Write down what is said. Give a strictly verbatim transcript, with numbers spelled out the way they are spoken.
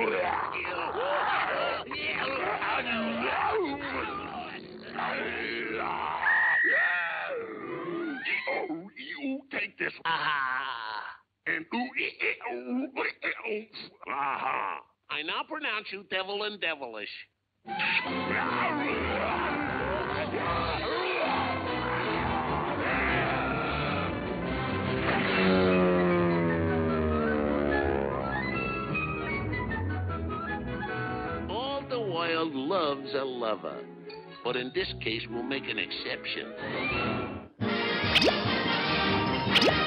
You take this. Ah. And aha. I now pronounce you devil and devilish. All the world loves a lover, but in this case, we'll make an exception.